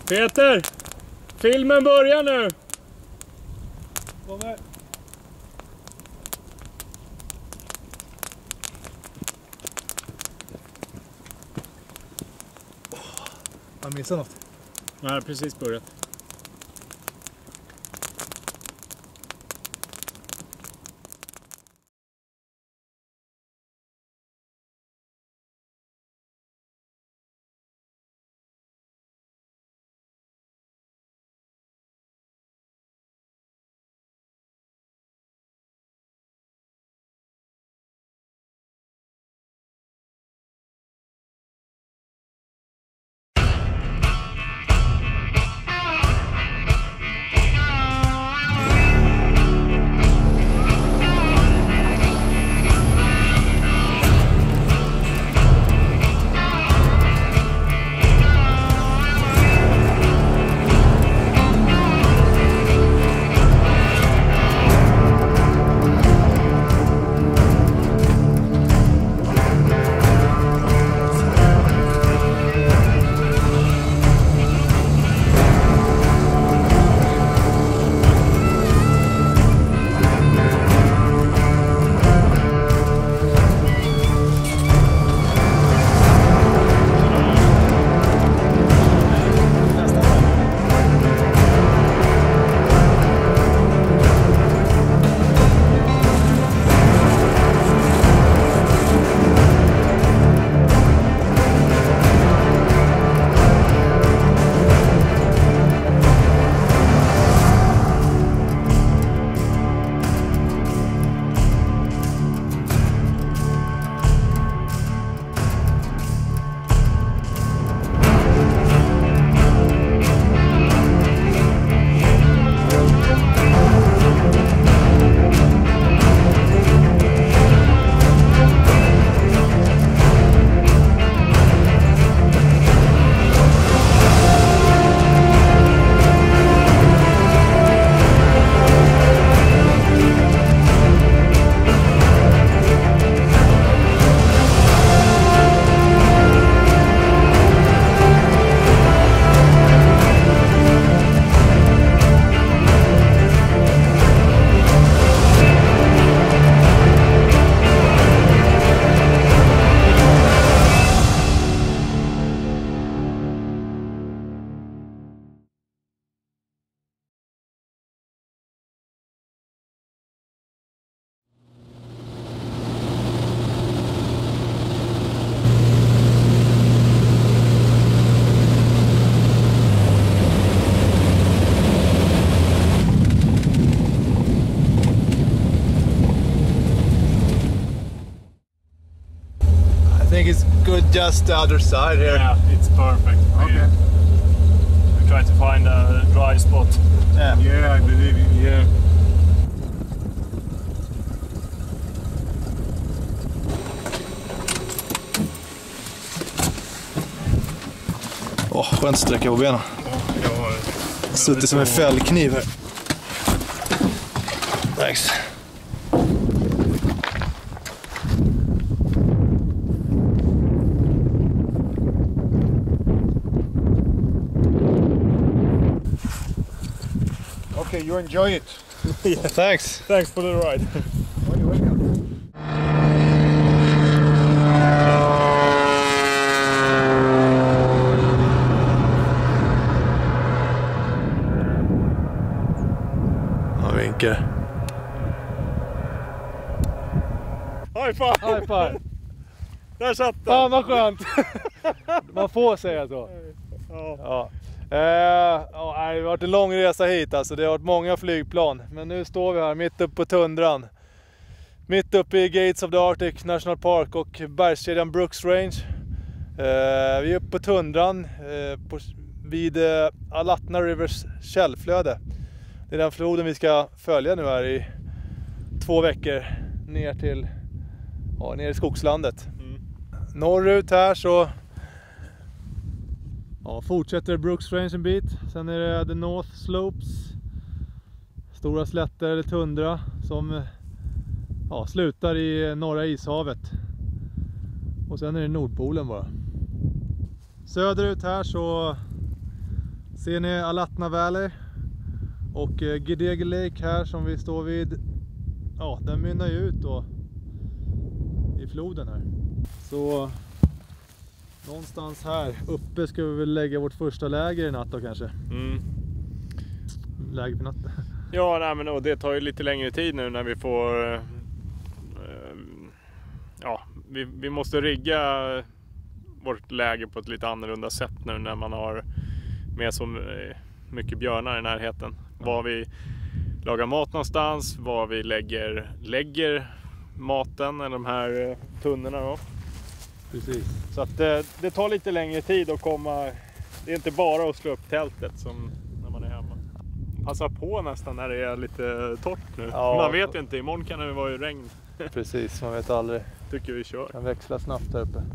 Peter! Filmen börjar nu! Kom här. Jag missade något. Jag har precis börjat. I think it's good just the other side here. Yeah, it's perfect. Okay. We try to find a dry spot. Yeah, I believe you. Yeah. Skönt sträcka på benen. Suttit som en fällkniv här. Thanks. Okay, you enjoy it. Yeah, thanks. Thanks for the ride. Oh, you're welcome. Vinke. High five! High five. Där satt den! Fan vad skönt! Man får säga så. Ja. Det har varit en lång resa hit alltså. Det har varit många flygplan. Men nu står vi här mitt uppe på tundran. Mitt uppe i Gates of the Arctic National Park och bergskedjan Brooks Range. Vi är uppe på tundran vid Alatna Rivers källflöde. Det är den floden vi ska följa nu här i 2 veckor ner till ner i skogslandet. Norrut här så fortsätter Brooks Range en bit. Sen är det The North Slopes, stora slätter eller tundra som slutar i norra ishavet. Och sen är det Nordpolen bara. Söderut här så Ser ni Alatna Valley och Gedege Lake här som vi står vid. Ja, den mynnar ju ut då i floden här. Så någonstans här uppe ska vi väl lägga vårt första läger i natt då kanske. Läger på natten. Ja, nej, men det tar ju lite längre tid nu när vi får... vi måste rigga vårt läger på ett lite annorlunda sätt nu när man har med så mycket björnar i närheten. Var vi lagar mat någonstans, var vi lägger maten eller de här tunnorna då. Precis. Så att det tar lite längre tid att komma. Det är inte bara att slå upp tältet som när man är hemma. Passa på nästan när det är lite torrt nu. Ja. Man vet inte, imorgon kan det vara ju regn. Precis, man vet aldrig. Tycker vi kör. Kan växla snabbt där uppe.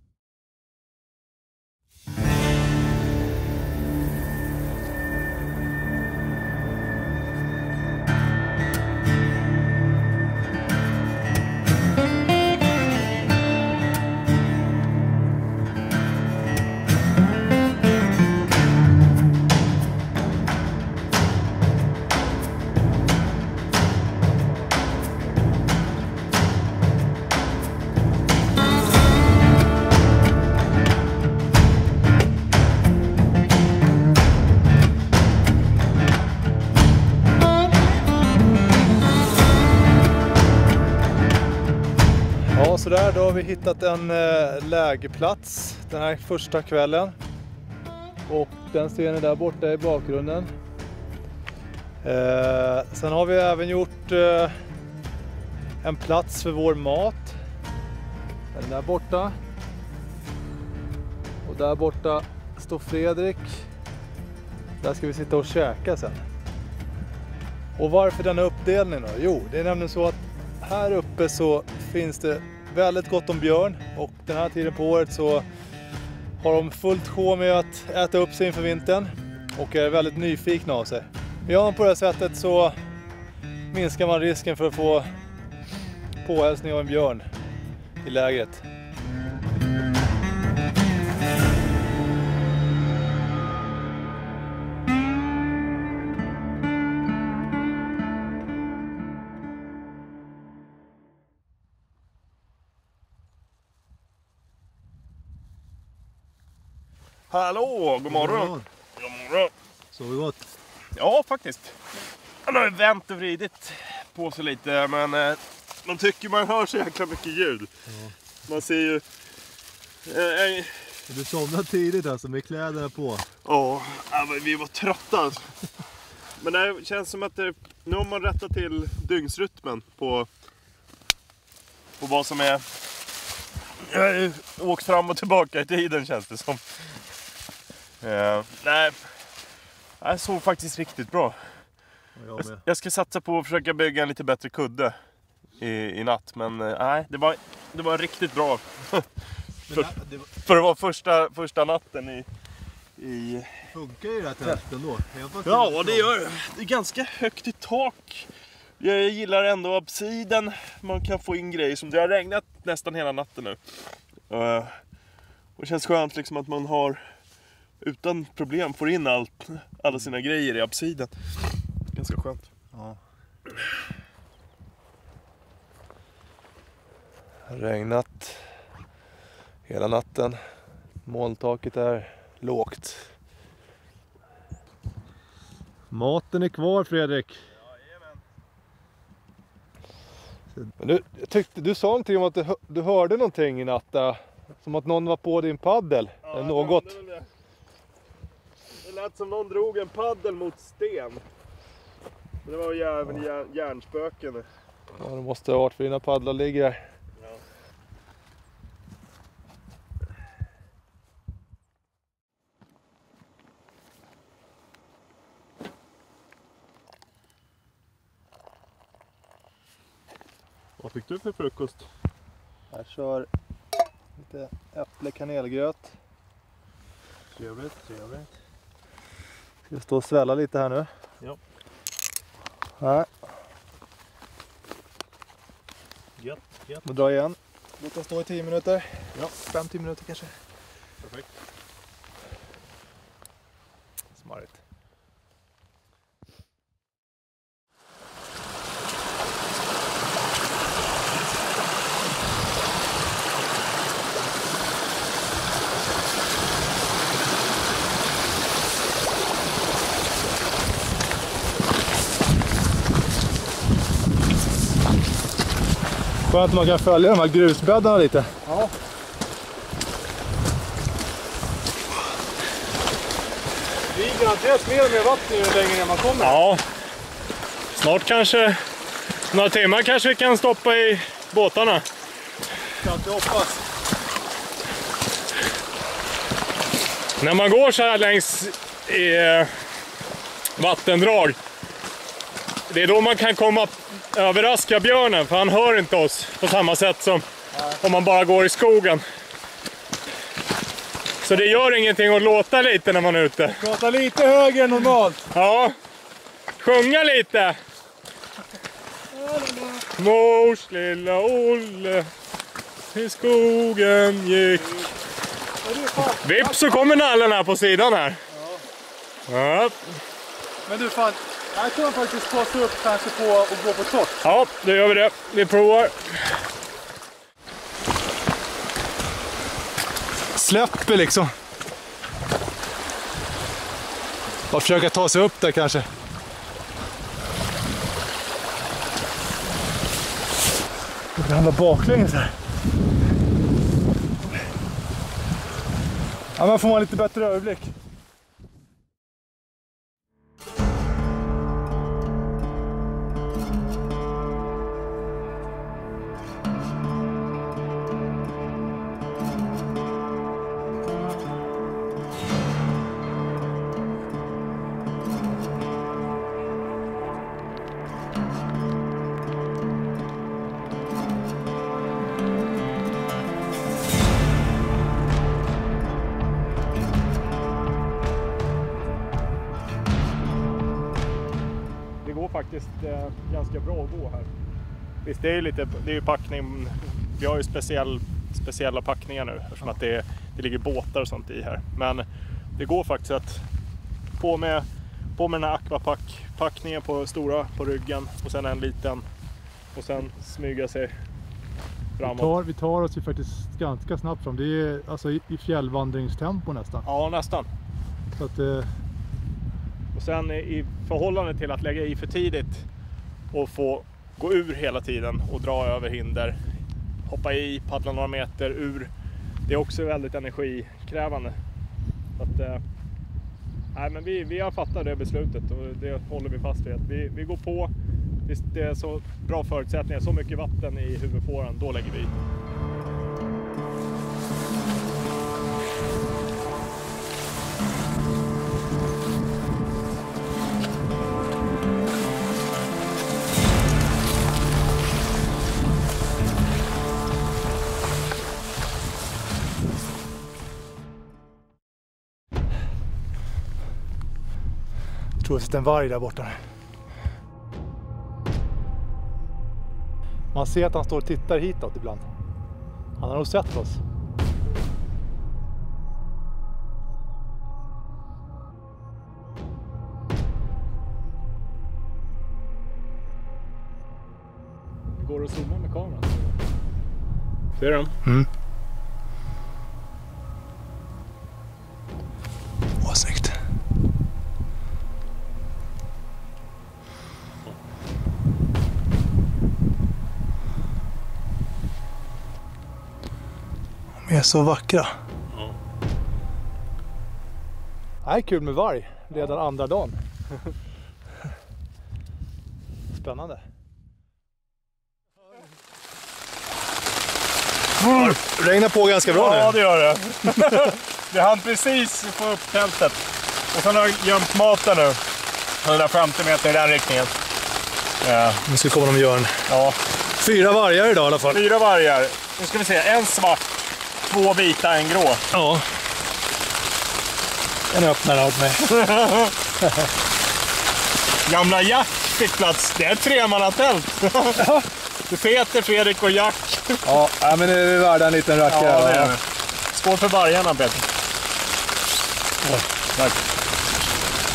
Ja, så där då har vi hittat en lägerplats den här första kvällen. Och den ser ni där borta i bakgrunden. Sen har vi även gjort en plats för vår mat. Den där borta. Och där borta står Fredrik. Där ska vi sitta och käka sen. Och varför denna uppdelning då? Jo, det är nämligen så att här uppe så finns det väldigt gott om björn. Och den här tiden på året så har de fullt sjå med att äta upp sig inför vintern. Och är väldigt nyfikna av sig. Gör man på det här sättet så minskar man risken för att få påhälsning av en björn i lägret. Hallå, god morgon. God morgon. Sover gott. Ja, faktiskt. Han har ju vänt och vridit på sig lite, men man tycker man hör så jäkla mycket ljud. Ja. Man ser ju... Du somnade tidigt alltså med kläderna på. Ja, vi var trötta alltså. Men det känns som att nu har man rättat till dygnsrytmen på vad som är... Jag har ju åkt fram och tillbaka i tiden, känns det som. Nej, jag sov faktiskt riktigt bra. Jag ska satsa på att försöka bygga en lite bättre kudde i natt. Men nej, det var riktigt bra. För att vara första natten i... Funkar ju det här tältet ändå? Ja, det gör det. Det är ganska högt i tak. Jag gillar ändå absiden. Man kan få in grejer som det har regnat nästan hela natten nu. Och det känns skönt liksom att man har utan problem får in alla sina grejer i absiden. Ganska skönt. Ja. Regnat hela natten. Molntaket är lågt. Maten är kvar, Fredrik. Men du sa någonting om att du hörde någonting i natt där, som att någon var på din paddel eller något. Det lät som någon drog en paddel mot sten. Det var ju även järnspöken. Ja, det måste ha varit för dina paddlar ligger där. Ja. Vad fick du för frukost? Jag kör lite äpple-kanelgröt. Trevligt. Ska stå och svälla lite här nu. Ja. Här. Gött. Nu drar jag igen. Låt den stå i 10 minuter. Ja. 5-10 minuter kanske. Perfekt. Marit. Skönt att man kan följa de här grusbäddarna lite. Ja. Det är garanterat mer och mer vatten ju längre ner man kommer. Ja, snart kanske, några timmar kanske vi kan stoppa i båtarna. Kan inte hoppas. När man går så här längs vattendrag, det är då man kan komma överraska björnen, för han hör inte oss på samma sätt som om man bara går i skogen. Så det gör ingenting att låta lite när man är ute. Prata lite högre än normalt. Ja, sjunga lite. Mors lilla Olle i skogen gick. Vips så kommer nallen här på sidan här. Ja. Men du fan, här kan man faktiskt ta sig upp kanske på och gå på torrt. Ja, då gör vi det. Vi provar. Släpper liksom. Bara försöka ta sig upp där kanske. Det handlar baklänges här. Ja, man får ha lite bättre överblick. Det går faktiskt ganska bra att gå här. Visst, det är ju packning. Vi har ju speciella packningar nu eftersom att det ligger båtar och sånt i här. Men det går faktiskt att på med den här aquapack-packningen på stora på ryggen och sen en liten och sen smyga sig framåt. Vi tar oss ju faktiskt ganska snabbt fram. Det är alltså i fjällvandringstempo nästan. Ja, nästan. Så att, och sen i förhållande till att lägga i för tidigt och få gå ur hela tiden och dra över hinder, hoppa i, paddla några meter ur, det är också väldigt energikrävande. Så att, nej, men vi har fattat det beslutet och det håller vi fast vid. Vi går på, det är så bra förutsättningar, så mycket vatten i huvudfåran, då lägger vi i. jag tror det sitter en varg där borta. Man ser att han står och tittar hitåt ibland. Han har nog sett oss. Det går att zooma med kameran. Ser du den? Mm. Åh, snyggt. De är så vackra. Ja. Det är kul med varg redan andra dagen. Spännande. Regnar på ganska bra nu. Ja, det gör det. Vi hann precis få upp tältet. Och sen har jag gömt maten nu. 150 meter i den riktningen. Ja. Nu ska komma de björn. Ja. 4 vargar idag i alla fall. 4 vargar. Nu ska vi se. En svart, 2 vita, en grå. Ja. En öppnar åt mig. Gamla Jack fick plats. Det är ett 3-mannatält. Det är Peter, Fredrik och Jack. Ja, men det är värda en liten rackare. Ja, det är det. Skål för vargarna, Peter. Oj. Tack.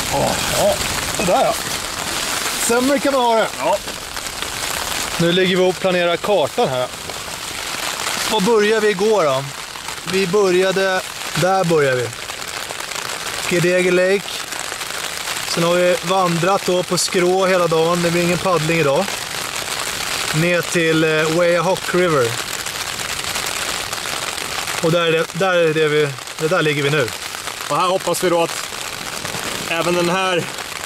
Ja, sådär ja. Sämre kan man ha det. Ja. Nu ligger vi och planerar kartan här. Var började vi igår då? Vi började, där började vi. Gedege Lake. Sen har vi vandrat då på skrå hela dagen. Det blir ingen paddling idag. Ner till Wayahawk River. Och där ligger vi nu. Och här hoppas vi då att även den här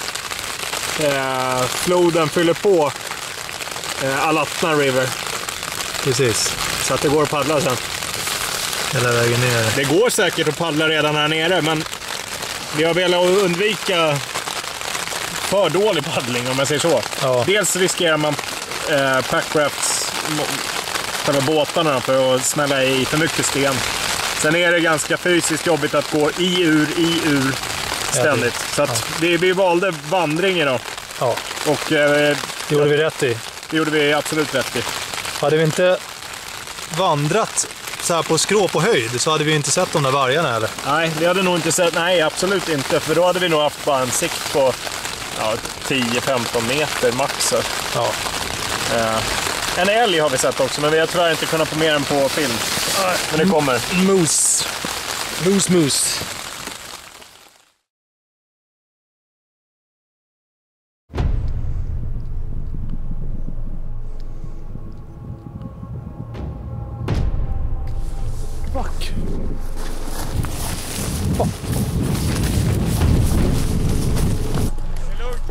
floden fyller på Alatna River. Precis. Så att det går att paddla sen. Hela vägen ner. Det går säkert att paddla redan här nere, men vi har velat undvika för dålig paddling om jag säger så. Ja. Dels riskerar man packrafts själva båtarna för att smälla i för mycket sten. Sen är det ganska fysiskt jobbigt att gå i ur ständigt. Så att vi valde vandring idag. Ja. Och Det gjorde vi rätt i. det gjorde vi absolut rätt i. Hade vi inte vandrat så här på skrå på höjd så hade vi inte sett de där vargarna eller? Nej, vi hade nog inte sett. Nej, absolut inte. För då hade vi nog haft bara en sikt på 10-15 meter max. Ja. En älg har vi sett också, men vi har tyvärr inte kunnat få mer än på film. Men det kommer. Moose. Moose. Fuck. Det är lugnt,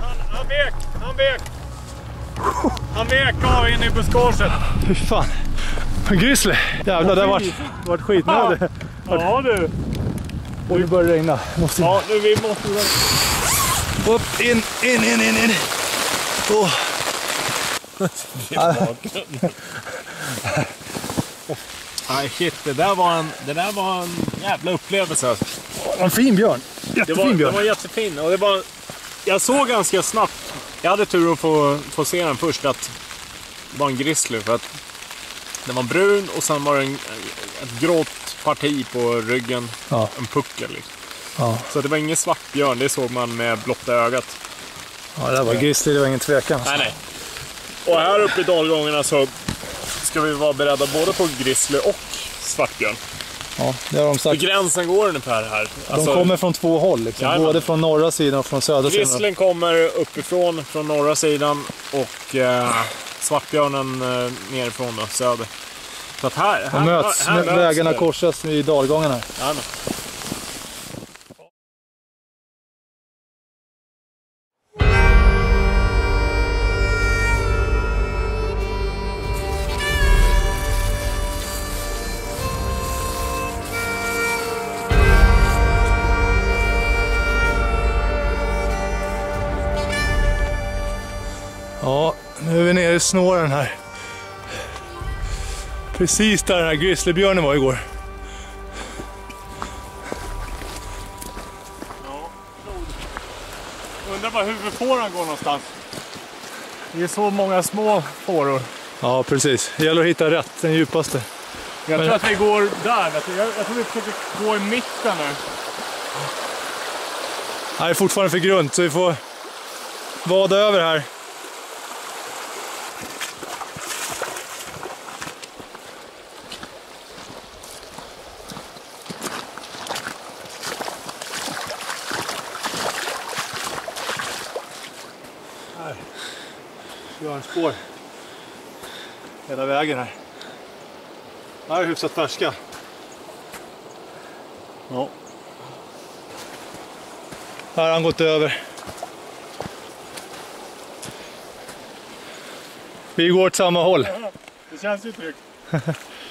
han vek av in i buskaget. Fy fan. Grizzly. Jävlar, det har varit skitnödig. Ja du. Och det börjar regna. Ja, nu vi måste... Upp, in. Oh. Nej shit, det där var en jävla upplevelse alltså. En fin björn. Det var jättefin och jag såg ganska snabbt. Jag hade tur att få se den först att det var en grizzly för att den var brun och sen var det ett grått parti på ryggen, en puckel liksom. Ja. Så det var ingen svartbjörn, det såg man med blotta ögat. Ja, det var grizzly, det var ingen tvekan. Nej. Och här uppe i dalgångarna så ska vi vara beredda både på grizzly och svartbjörn. Ja, det har de sagt. För gränsen går ungefär här. De kommer från två håll, liksom. Både från norra sidan och från södra sidan. Grizzlyn kommer uppifrån, från norra sidan och svartbjörnen nerifrån då, söder. Så att här möts vägarna det. korsas i dalgångarna. Ja, Ja, nu är vi nere i snåren här. Precis där den här grizzlybjörnen var igår. Ja, undrar bara hur fåran går någonstans. Det är så många små fåror. Ja, precis. Det gäller att hitta rätt, den djupaste. Jag tror att vi går där. Jag tror vi försöker gå i mitten nu. Det är fortfarande för grunt så vi får vada över här. Spår hela vägen här. Här är hyfsat färska. Ja. Här har han gått över. Vi går åt samma håll. Det känns ju tryggt.